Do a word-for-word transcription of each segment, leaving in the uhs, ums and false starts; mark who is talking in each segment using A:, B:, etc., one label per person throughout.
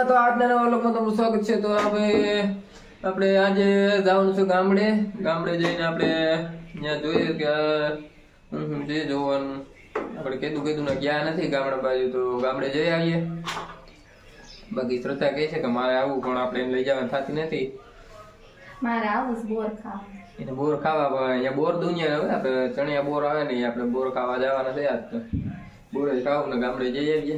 A: તો આજના નવા વ્લોગમાં તમારું સ્વાગત છે। તો આપણે આપણે આજે જવાનું છે ગામડે ગામડે જઈને આપણે ત્યાં જોઈએ કે હું હું જે જોવાનું આપણે કીધું કીધું ને ગયા નથી ગામડા બાજુ, તો ગામડે જઈ આવીએ। બાકી શ્રદ્ધા કહે છે કે મારે આવવું, પણ આપણે એને લઈ જવાનું થતી નથી।
B: મારે આવું બોર ખાવા,
A: એને બોર ખાવા પણ અહીંયા બોર દુનિયા હવે આપણે ચણિયા બોર આવે ને આપણે બોર ખાવા જવાના છે। આજ તો બોર જ ખાવું ને ગામડે જઈ આવીએ।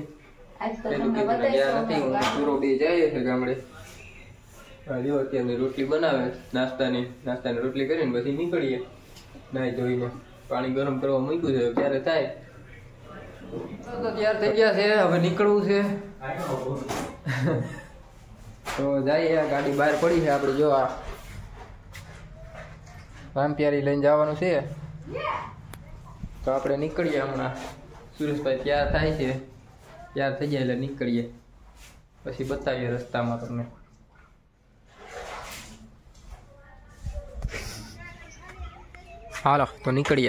A: રોટલી બનાવે નાસ્તાની નાસ્તાની રોટલી કરીને પછી નીકળીએ નાઈ ધોઈને। પાણી ગરમ કરવા મૂક્યું છે, ત્યારે થાય તો તૈયાર થઈ ગયા છે, હવે નીકળવું છે। તો જઈએ, ગાડી બહાર પડી છે આપણે। જો આ રામપ્યારી લઈને જવાનું છે, તો આપણે નીકળીએ હમણાં। સુરેશભાઈ તૈયાર થાય છે, તૈયાર થઈ જાય એટલે નીકળીએ, પછી બતાવીએ રસ્તામાં તમને। હાલો તો નીકળીએ,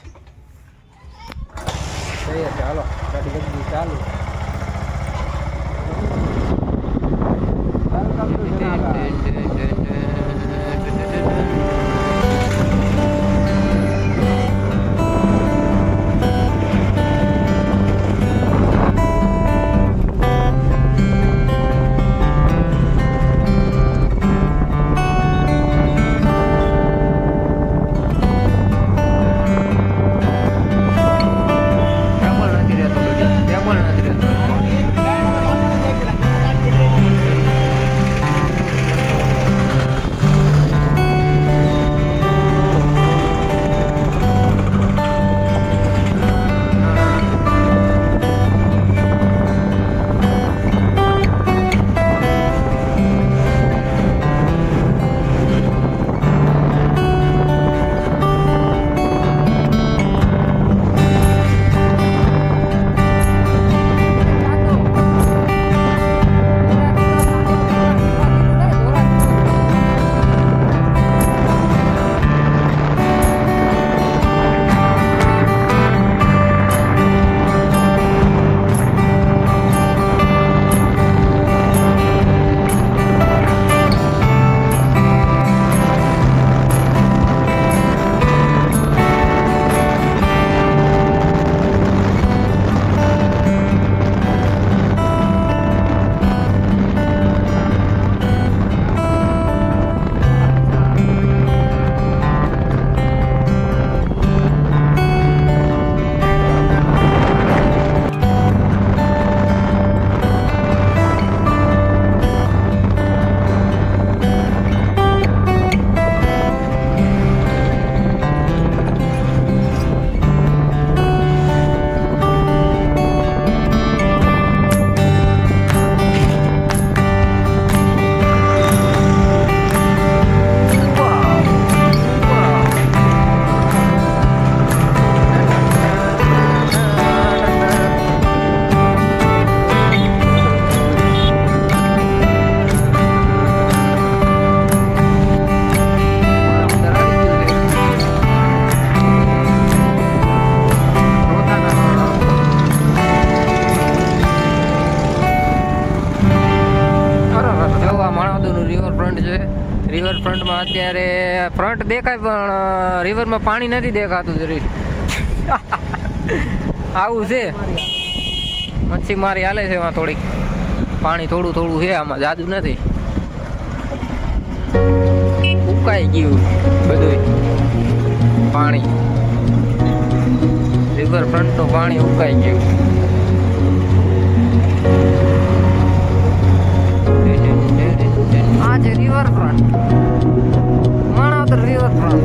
A: હાલો ગાડી બધી ચાલુ। રિવરફ્રન્ટમાં અત્યારે ફ્રન્ટ દેખાય પણ રિવરમાં પાણી નથી દેખાતું જરી આવું છે। મચ્છી મારી હાલે છે એમાં, થોડીક પાણી થોડું થોડું છે, આમાં જાદુ નથી। ઉકાઈ ગયું બધું પાણી, રિવરફ્રન્ટનું પાણી ઉકાઈ ગયું। આ છે રિવરફ્રન્ટ, માણાવદર રિવરફ્રન્ટ।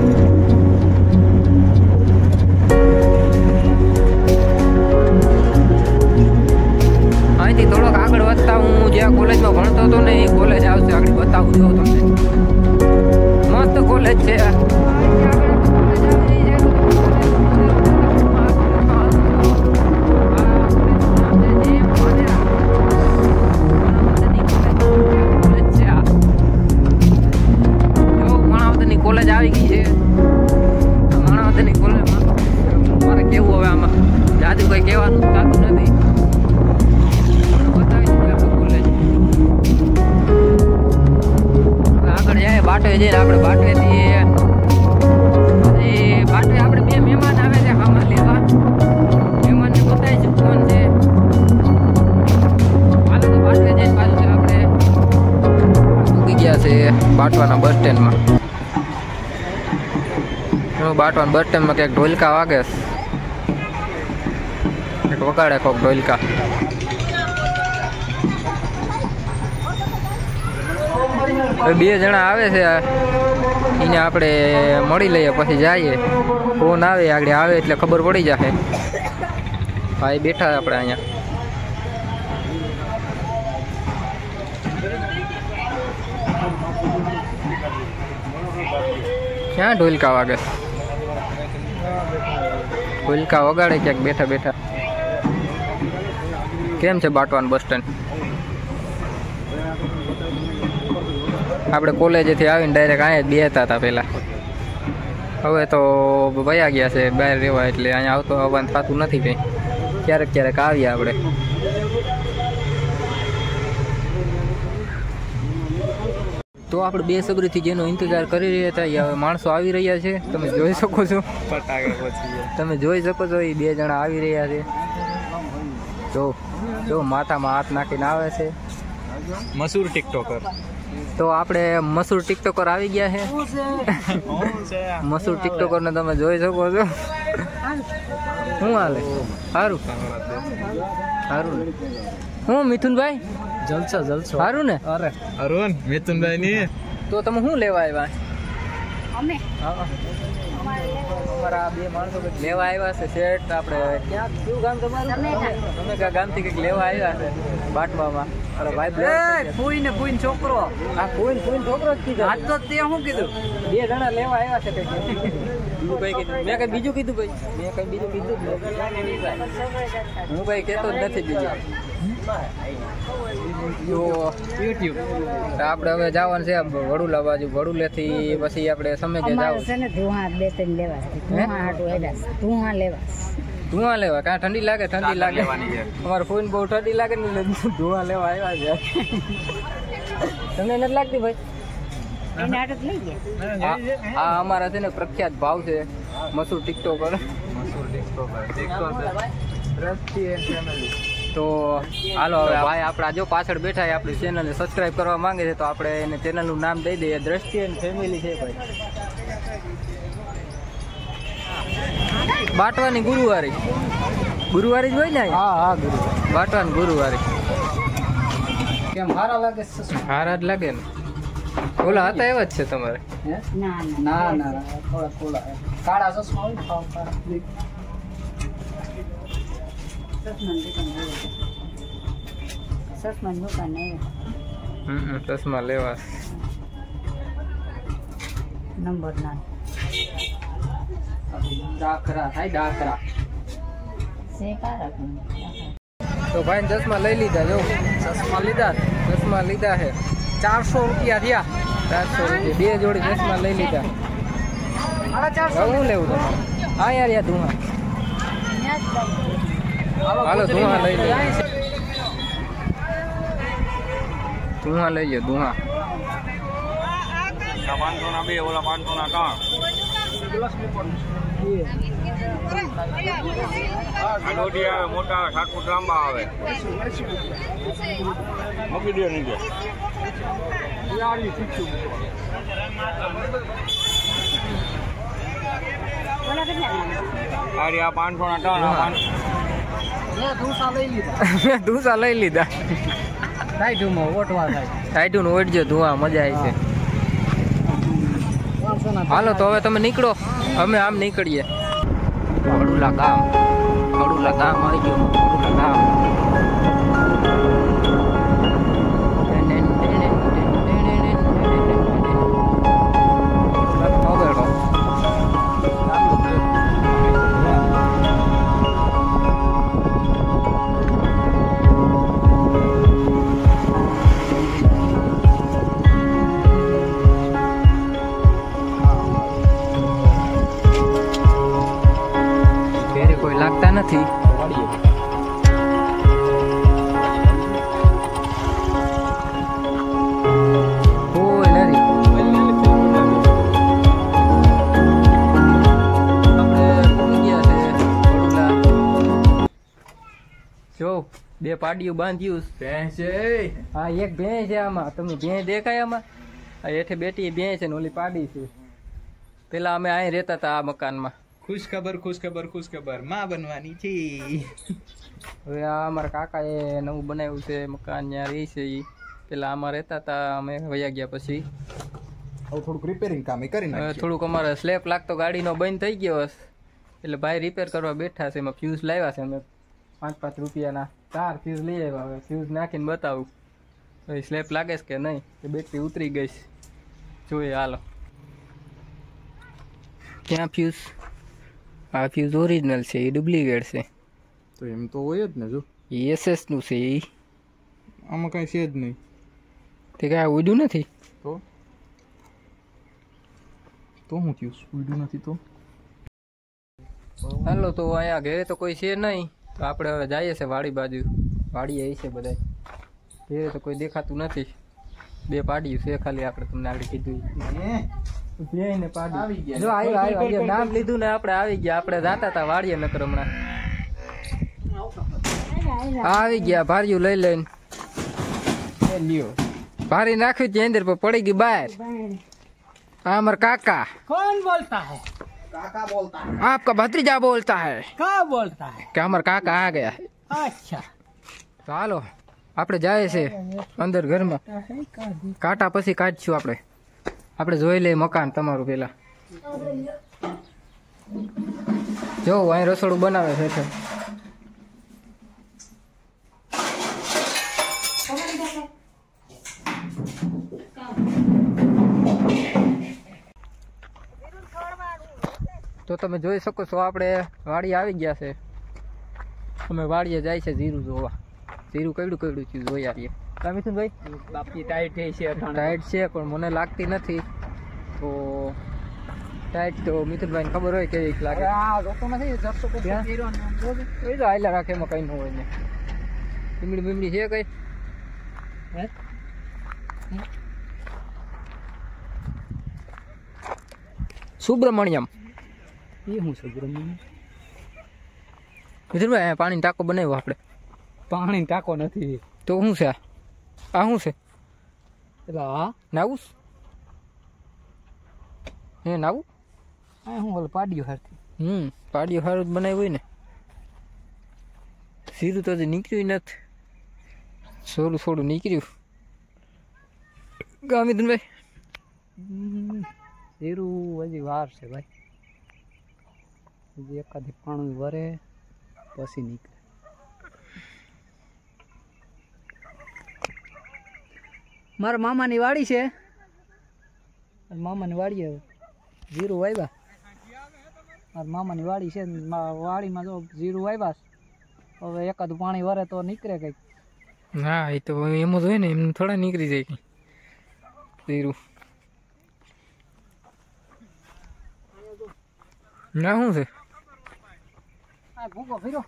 A: અહીંથી થોડોક આગળ વધતા હું જ્યાં કોલેજમાં ભણતો હતો ને એ કોલેજ આવશે, આગળ બતાવું જો તમને। મસ્ત કોલેજ છે। કોલેજ આવી ગઈ છે માણાવદરની કોલેજમાં। મારે કેવું હવે આમાં જાજુ કઈ કહેવાનું થતું નથી, બતાવી દીધું આપણું કોલેજ। બાટવે જઈને આપણે બાટવેથી એ બાટવે આપણે બે મહેમાન આવે છે હામાં લેવા. મહેમાનને બતાવી છે કોણ છે. હાલો તો બાટવે જઈને પાછું આપણે ઉગી ગયા છે બાટવાના બસ સ્ટેન્ડમાં. બાટવાના બસ સ્ટેન્ડમાં ક્યાંક ઢોલકા વાગે છે, વગાડે કોક ઢોલકા. બે જણા આવે છે એને આપણે મળી લઈએ પછી જઈએ. ફોન આવે આગળ આવે એટલે ખબર પડી જશે. ભાઈ બેઠા આપણે અહીંયા. ક્યાં ઢોલકા વાગે? ઢોલકા વગાડે ક્યાંક બેઠા બેઠા. કેમ છે બાટવાનું બસ સ્ટેન્ડ? આપણે કોલેજેથી આવીને ડાયરેક્ટ અહીંયા જ બેસતા હતા પહેલાં. હવે તો વયા ગયા છે બહાર રહેવા એટલે અહીંયા આવતો આવવાનું થતું નથી કંઈ. ક્યારેક ક્યારેક આવીએ આપણે. તો આપણે બે સબરીથી જેનો ઇંતજાર કરી રહ્યા હતા એ હવે માણસો આવી રહ્યા છે. તમે જોઈ શકો છો, તમે જોઈ શકો છો એ બે જણા આવી રહ્યા છે. જો જો માથામાં હાથ નાખીને આવે છે.
C: મશહૂર ટિકટોકર.
A: તો આપણે મશહૂર ટિકટોકર આવી ગયા છે. મશહૂર ટિકટોકર ને તમે જોઈ શકો છો. શું હાલે? સારું સારું. હું મિથુનભાઈ
C: જલસા જલસો.
A: સારું ને?
C: અરે અરુણ મિથુનભાઈ ની.
A: તો તમે શું લેવા આવ્યા?
B: અમે
A: હા અમારા બે માણસો કંઈક લેવા આવ્યા છે શેઠ. આપણે ક્યાં કયું ગામ તમારું? તમે કયા ગામથી કંઈક લેવા આવ્યા છે બાટવામાં? અરે ભાઈ
C: ફૂઈ ને ફૂઈ છોકરો.
A: આ ફૂઈ ફૂઈ છોકરો જ કીધો.
C: આજ તો તે શું કીધું?
A: બે જણા લેવા આવ્યા છે કંઈક. હું ભાઈ કીધું મેં કઈ બીજું કીધું ભાઈ? મેં કઈ બીજું કીધું જ નથી. હું ભાઈ કહેતો જ નથી બીજું.
C: યુટ્યુબ
A: આપણે હવે જવાનું છે વડુલા બાજુ. વડુલેથી પછી આપણે સમય કે જાવ
D: છે ને ધુઆ બે ત્રણ લેવા છે. ધુઆ હાટું હેડા છે. ધુઆ લેવા
A: ધુઆ લેવા. કાં ઠંડી લાગે? ઠંડી લાગે. અમારે ફોન બહુ ઠંડી લાગે ને એટલે ધુઆ લેવા આવ્યા છે. તમને નથી લાગતી ભાઈ?
D: એને હાટું જ લઈ ગયા.
A: આ આ અમારા છે ને પ્રખ્યાત ભાવ છે મશહૂર ટિકટોકર. તો હાલો હવે ભાઈ આપણા જો પાછળ બેઠા છે આપણી ચેનલને સબસ્ક્રાઈબ કરવા માંગે છે તો આપણે એને ચેનલનું નામ દઈ દઈએ. દ્રષ્ટિ એન્ડ ફેમિલી છે ભાઈ. બાટવાની ગુરુવારી. ગુરુવારી જ હોય ને?
C: હા હા ગુરુ.
A: બાટવાની ગુરુવારી.
C: કેમ હારા લાગે?
A: હારા જ લાગે ને. ઓલા હતા એવા જ છે તમારે?
D: ના
C: ના ના થોડા થોડા કાળા ચશ્મા હોય ખાવ કાળા.
D: સસમાન દુકાન નહીં.
A: હમ ચશ્મા લેવા.
D: નંબર ના
A: દાખરા થાય દાખરા.
D: છે કારક.
A: તો ભાઈ ચશ્મા લઈ લીધા. જો ચશ્મા લીધા. ચશ્મા લીધા છે ચારસો રૂપિયા થયા. ચારસો રૂપિયા બે જોડી ચશ્મા લઈ લીધા. શું લેવું તમારે? હા યાર યાર ધુઆ. હાલો ધુઆ લઈ લે. ધુઆ લઈ લે ધુઆ.
C: પાંચસો ના બે ઓલા પાંચસો ના ત્રણ. દોઢી આવે મોટા સાતફૂટ લાંબા આવે. મૂકી દે નીચે. અરે આ પાંચસો ના ત્રણ.
A: ધુસા લઈ લીધા.
C: ટાઈટુમાં ઓટવા થાય.
A: ટાઈટું ઓટજો ધુઆ મજા આવી છે. હાલો તો હવે તમે નીકળો. અમે આમ નીકળીએ. વડુલા ગામ. વડુલા ગામ આવી ગયું. વડુલા ગામ. લાગતા નથી. કોઈ નથી. બે પાડીયું બાંધ્યું
E: ભેંસ છે
A: હા એક ભેંસ છે આમાં તમે ભેંસ દેખાય આમાં આ હેઠે બેટી ભેંસ છે ને ઓલી પાડી છે પેલા અમે અહીં રહેતા હતા આ મકાનમાં
E: ખુશ ખબર ખુશ ખબર ખુશ ખબર માં બનવાની છે
A: હવે આ અમારા કાકા એ નવું બનાવ્યું છે મકાન ત્યાં રહી છે ઈ પેલા આમાં રહેતા હતા અમે વયા ગયા પછી
E: હવે થોડુંક રિપેરિંગ કામ એ કરી
A: હવે
E: નાખ્યું
A: થોડુંક અમારે સ્લેપ લાગતો ગાડીનો બંધ થઈ ગયો હશે એટલે ભાઈ રિપેર કરવા બેઠા છે એમાં ફ્યુઝ લાવ્યા છે અમે પાંચ પાંચ રૂપિયાના ચાર ફ્યુઝ લઈ આવ્યા હવે ફ્યુઝ નાખીને બતાવું હવે સ્લેપ લાગે છે કે નહીં કે બેટરી ઉતરી ગઈ છે જોઈએ હાલો ક્યાં ફ્યુઝ આ ફ્યુઝ ઓરિજિનલ છે એ ડુપ્લિકેટ છે
E: તો એમ તો હોય જ ને જો
A: એ એસએસ નું છે એ
E: આમાં કઈ છે જ નહીં
A: તે કાંઈ ઉડ્યું નથી
E: તો તો હું થયું ઉડ્યું નથી તો
A: હાલો તો અહીંયા ઘરે તો કોઈ છે નહીં તો આપણે હવે જઈએ છે વાડી બાજુ વાડી આવી છે બધા ઘરે તો કોઈ દેખાતું નથી બે પાડ્યું છે ખાલી આપણે તમને આગળ કીધું ને પાડ્યું જો આવ્યો આવ્યો આવ્યો નામ લીધું ને આપણે આવી ગયા આપણે જાતા હતા વાડીએ નકર હમણાં આવી ગયા ભાર્યું લઈ લઈને લ્યો ભારી નાખ્યું છે અંદર પર પડી ગઈ બહાર हाँ हमारे काका
C: कौन बोलता है
E: કાકા બોલતા
A: आपका भतीजा बोलता है
C: क्या बोलता है
A: कि हमारे काका आ गया है
C: अच्छा
A: તો હાલો આપણે જાય છે અંદર ઘરમાં કાંટા પછી કાઢશું આપણે આપણે જોઈ લઈએ મકાન તમારું પેલા જો અહીં રસોડું બનાવે છે એટલે તો તમે જોઈ શકો છો આપણે વાડી આવી ગયા છે અમે વાડીએ જાય છે જીરું જોવા જીરું કઈડું કઈડું છે જોઈ આવીએ કા મિથુનભાઈ
C: बापी टाइट है इसे
A: ટાઈટ છે પણ મને લાગતી નથી તો ટાઈટ તો મિથુનભાઈને ખબર હોય કેવી લાગે
C: आ रोको नहीं जब तो
A: क्या?
C: जीरो
A: એ તો આયલા રાખે એમાં કઈ ન હોય ને બીમડી બીમડી છે કઈ
C: है
A: સુબ્રમણ્યમ
C: ये हूँ सुब्रमण्यम
A: મિથુનભાઈ અહીંયા પાણીનો ટાંકો બનાવ્યો આપણે
C: पानी टाको नहीं
A: તો શું છે આ આ શું છે
C: એટલે હા
A: નાવું હે નાવું
C: આ હું ઓલ પાડ્યો હરથી
A: હમ પાડીઓ સારું જ બનાવ્યું હોય ને સીરું તો હજી નીકળ્યું નથી થોડું થોડું નીકળ્યું કા મિથુનભાઈ
C: જીરું હજી વાર છે ભાઈ હજી એકાદી પાણું વરે પછી નીકળે મારા મામાની વાડી છે મામાની વાડી હવે જીરું વાવ્યા મારા મામાની વાડી છે ને મા- વાડીમાં જો જીરું વાવ્યા છે. હવે એકાદું પાણી વરે તો નીકળે કંઈક
A: હા એ તો એમ જ હોય ને એમ થોડા નીકળી જાય કઈ સીરું ના શું છે
C: આ ભૂકો ફર્યો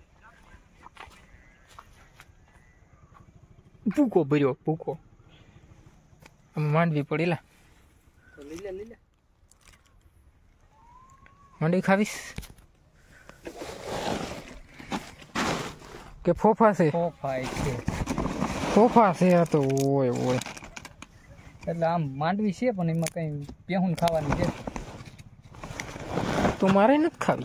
A: ભૂકો ભર્યો ભૂકો આમ માંડવી પડેલા
C: તો લીલે લીલે
A: માંડવી ખાવીશ કે ફોફા છે
C: ફોફાય છે
A: ફોફા છે આ તો ઓય ઓય
C: એટલે આમ માંડવી છે પણ એમાં કઈ પેહુન ખાવાની છે
A: તો મારે નથી ખાવી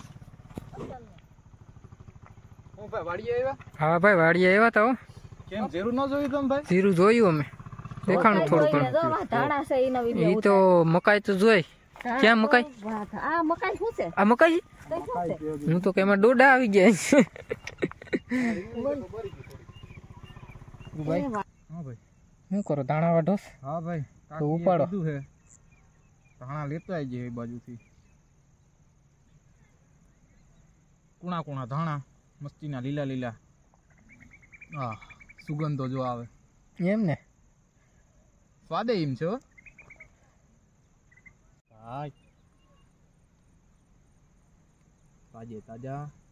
E: હું ભાઈ વાડીએ આવ્યા
A: હા ભાઈ વાડીએ આવ્યા તા હો.
E: કેમ જરૂર ન જોયું તમે ભાઈ
A: જીરું જોયું અમે દેખાણું થોડું ઘણું
B: ધાણા છે એનો
A: એ
B: વિડિયો
A: તો મકાઈ તો જોઈ ક્યાં મકાઈ
B: આ મકાઈ શું છે
A: આ મકાઈ
B: કઈ શું છે
A: હું તો કે એમાં ડોડા આવી ગયા છે. ભાઈ
E: હા ભાઈ
A: શું કરો દાણા વાઢો
E: હા ભાઈ
A: તો ઉપાડો.
E: કીધું છે ધાણા લેતા આવી જાય એ બાજુથી કુણા કુણા ધાણા મસ્તીના લીલા લીલા હા સુગંધો જો આવે
A: એમ ને
E: સ્વાદે એમ છે હો. હા તાજે તાજા